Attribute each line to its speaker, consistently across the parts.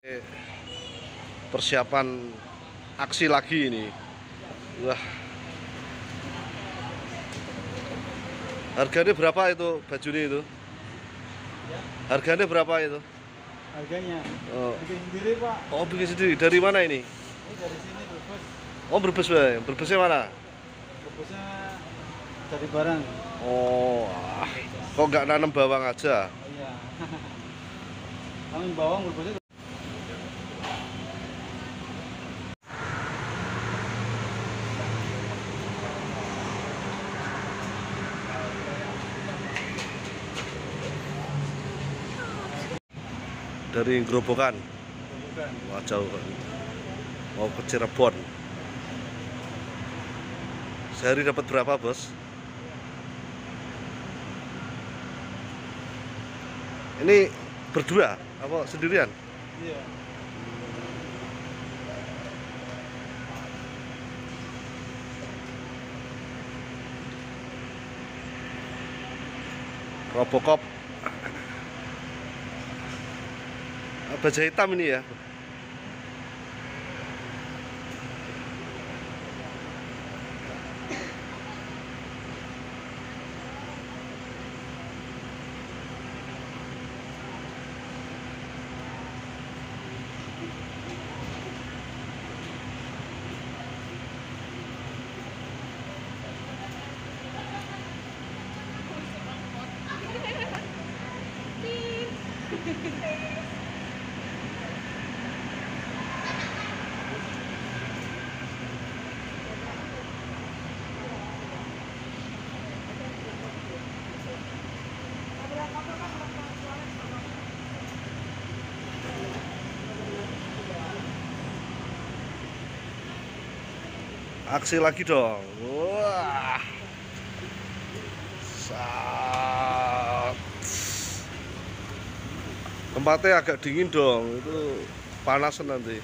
Speaker 1: Persiapan aksi lagi ini. Wah. Harganya berapa itu bajunya itu? Harganya berapa itu?
Speaker 2: Harganya?
Speaker 1: Oh.
Speaker 2: Bikin sendiri, Pak.
Speaker 1: Oh, bikin sendiri. Dari mana ini?
Speaker 2: Ini dari sini, Brebes.
Speaker 1: Oh, Brebes, Bang. Brebesnya mana?
Speaker 2: Brebesnya dari barang.
Speaker 1: Oh, kok nggak nanam bawang aja?
Speaker 2: Oh, iya. Kami bawang Brebesnya.
Speaker 1: Dari Grobogan. Wah, jauh kan. Mau ke Cirebon. Sehari dapat berapa, Bos? Ini berdua apa sendirian?
Speaker 2: Iya.
Speaker 1: Robocop. Baja hitam ini ya. Aksi lagi dong. Wah. Sat. Tempatnya agak dingin dong. Itu panas nanti.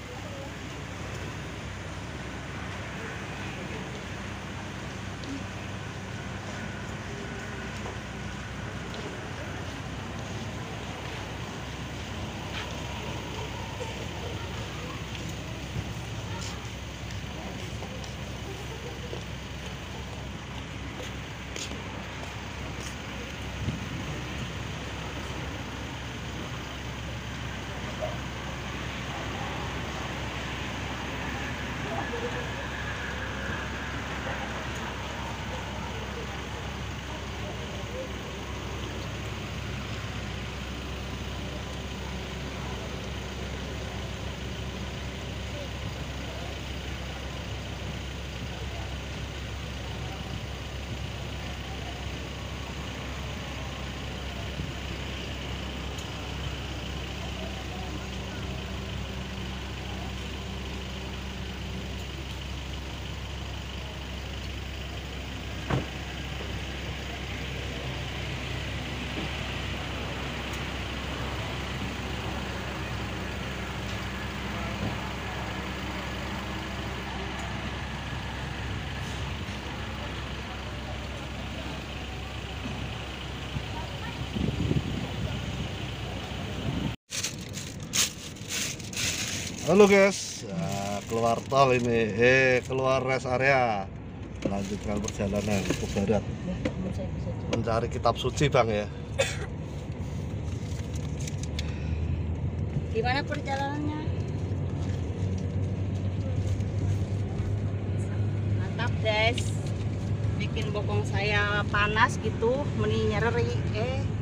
Speaker 1: Halo guys, nah, keluar tol ini, keluar rest area, melanjutkan perjalanan ke barat, mencari kitab suci Bang ya.
Speaker 3: Gimana perjalanannya? Mantap guys, bikin bokong saya panas gitu, meni nyeri.